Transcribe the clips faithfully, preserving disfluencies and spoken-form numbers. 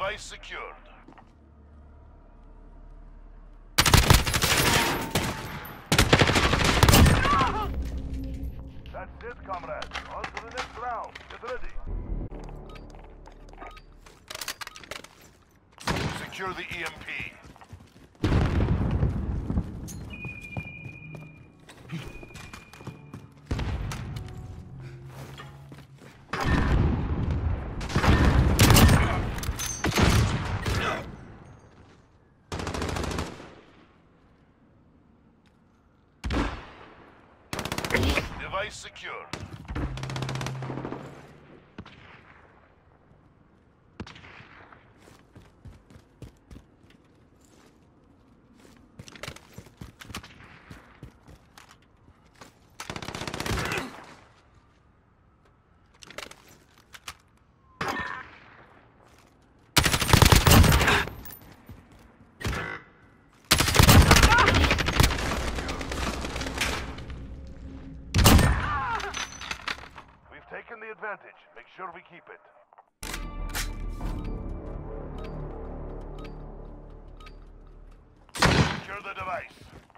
Device secured. That's it, comrades. On to the next round. Get ready. Secure the E M P. Device secured. Taking the advantage. Make sure we keep it. Secure the device.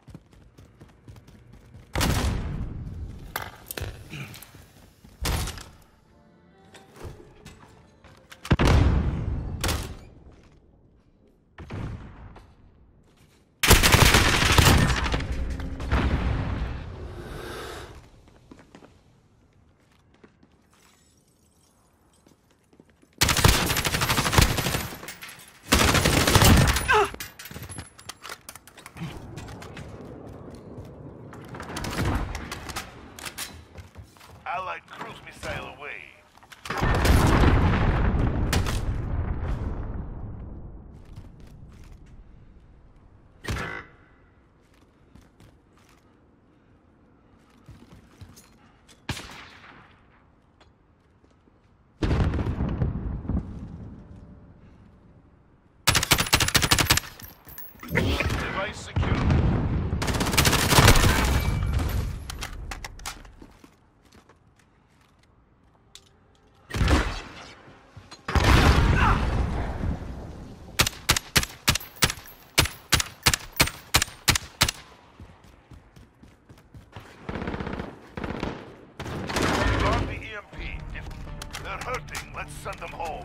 Allied cruise missile away. Device secure. They're hurting. Let's send them home.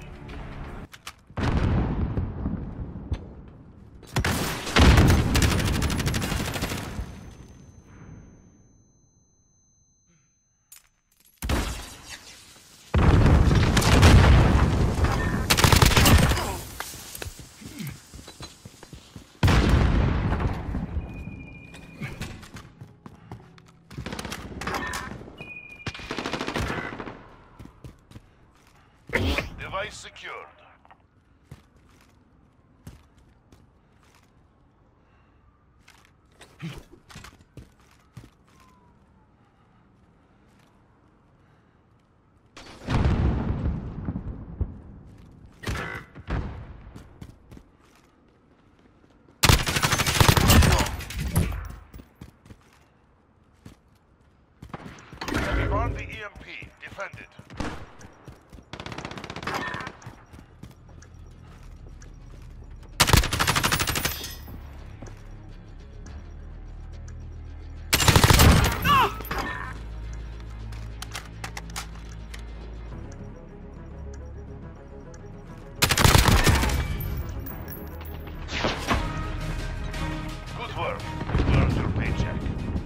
Device secured. We've armed the E M P. Defend it. Good work. You earned your paycheck.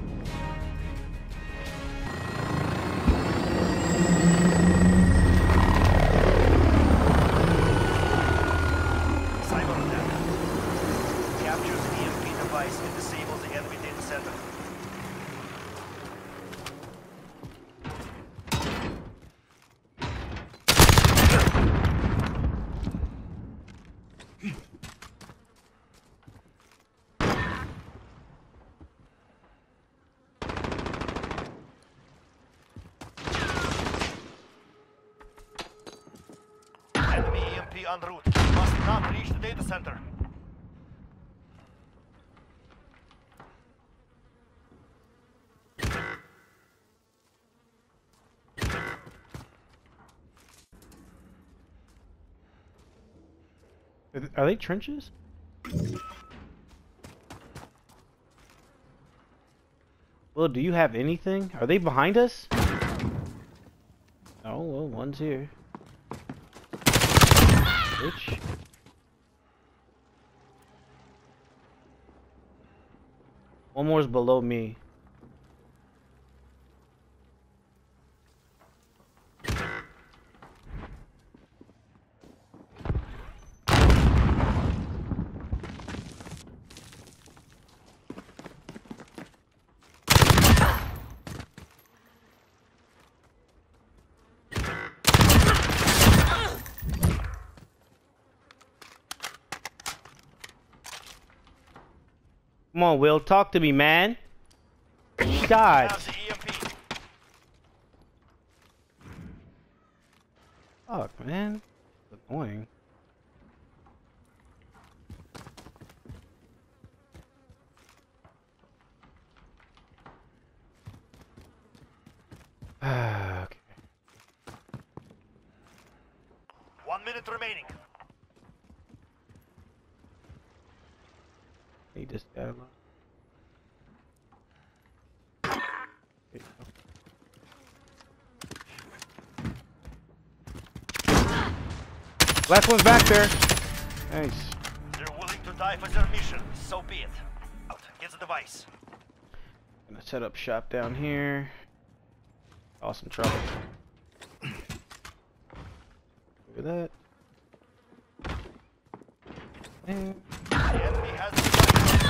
Cyber attack. Captures the E M P device and disables the enemy data center. Enemy E M P en route. Must not reach the data center. Are, th are they trenches? Well, do you have anything? Are they behind us? Oh, well, one's here. Bitch. One more is below me. Come on, Will, talk to me, man. God. Have the E M P. Fuck, man. It's annoying. Okay. One minute remaining. He just got a lot. There you go. Last one's back there. Nice. They're willing to die for their mission. So be it. Out. Get the device. Gonna set up shop down here. Awesome trouble. Look at that. And The enemy has the device.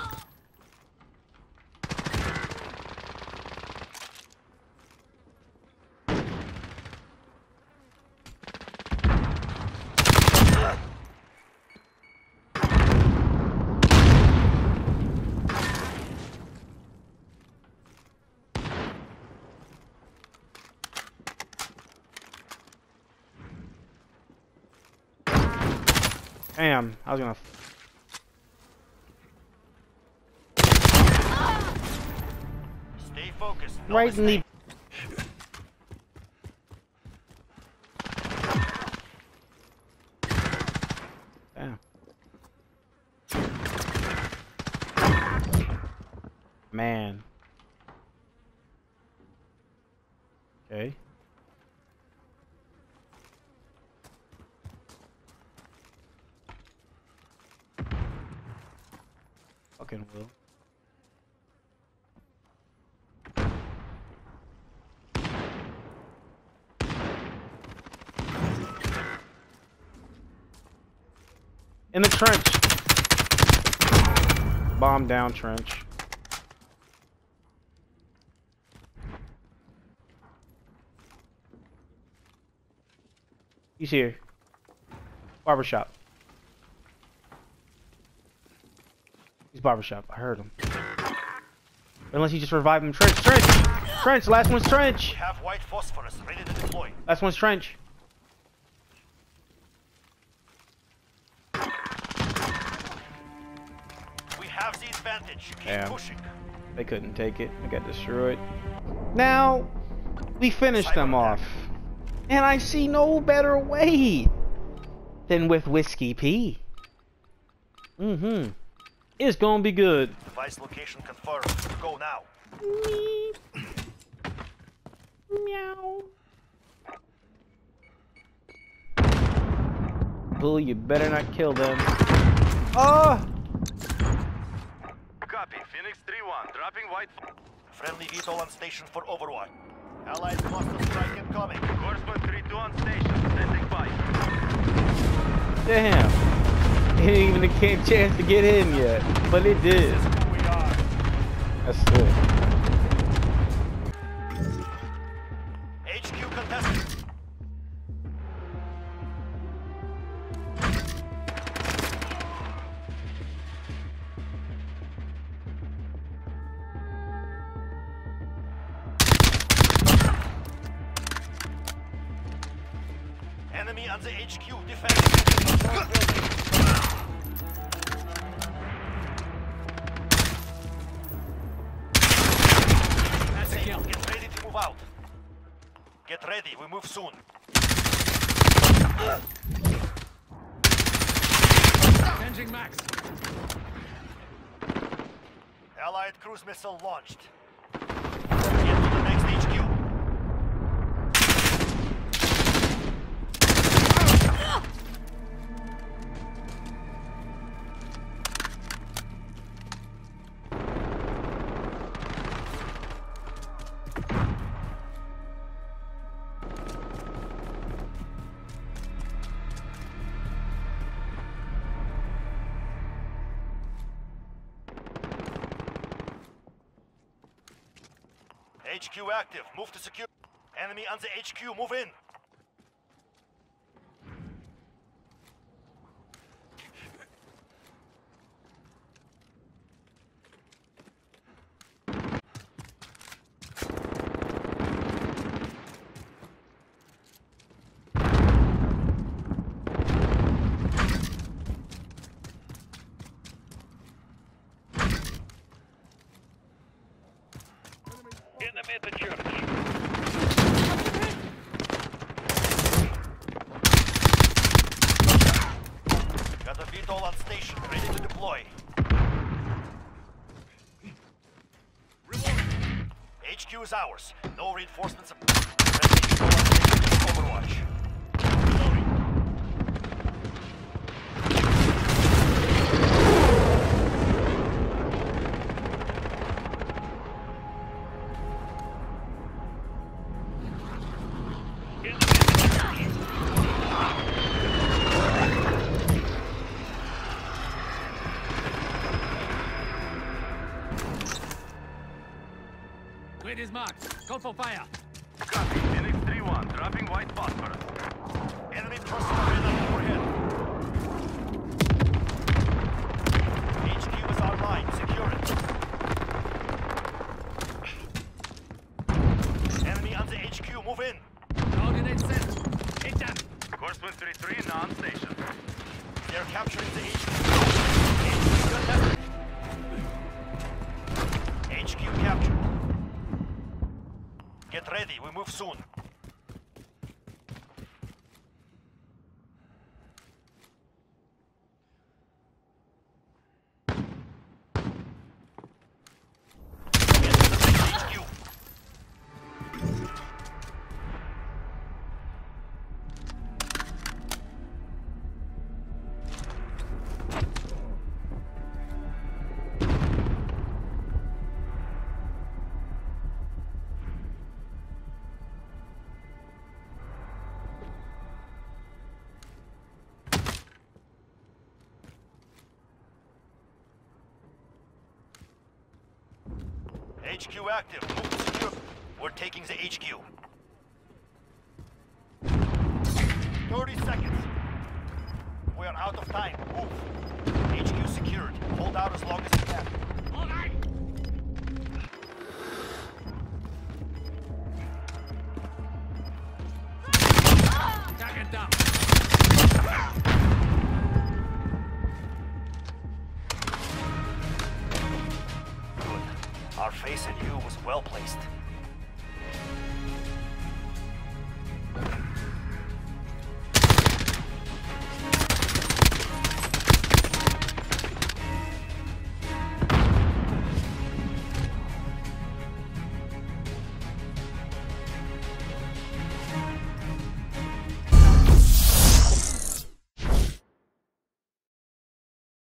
damn, I was gonna. Stay focused. No Right in the. mistake. Damn. Man. Okay. Fucking Will. In the trench. Bomb down trench. He's here. Barbershop. He's barbershop. I heard him. Unless he just revived him. Trench, trench! Trench! Last one's trench! We have white phosphorus ready to deploy. Last one's trench. We have the advantage. Keep Damn. pushing. They couldn't take it. They got destroyed. Now, we finished them off. And I see no better way than with Whiskey P. Mm-hmm. It's gonna be good. Device location confirmed. Go now. Meow. Bull, you better not kill them. Oh! Copy. Phoenix three one. Dropping white. Friendly V TOL on station for overwatch. Allied cluster strike incoming. Horseman three two on station. Standing by. Damn. It didn't even get a chance to get in yet. But it did. This is who we are. That's good. H Q contested. Enemy on the H Q defending. That's a kill. Get ready to move out. Get ready, we move soon. Changing max. Allied cruise missile launched. Get to the next H Q. H Q active. Move to secure. Enemy on the H Q. Move in. Enemy at the church. Got a V TOL on station, ready to deploy. H Q is ours. No reinforcements. Ready to go on station for Overwatch. Reloading. Grid is marked. Go for fire. Copy. Phoenix three one, dropping white phosphorus. Enemy personnel radar overhead. H Q is online. Secure it. Enemy on the H Q. Move in. Coordinate set. Hit them. Course one three three, non-station. They're capturing the H Q. H Q contested. H Q captured. Get ready. We move soon. Get to the next H Q. H Q active. Move to secure. We're taking the H Q. thirty seconds. We are out of time. Move. H Q secured. Hold out as long as you can. All right. Target down. Good. Our face in you was well placed.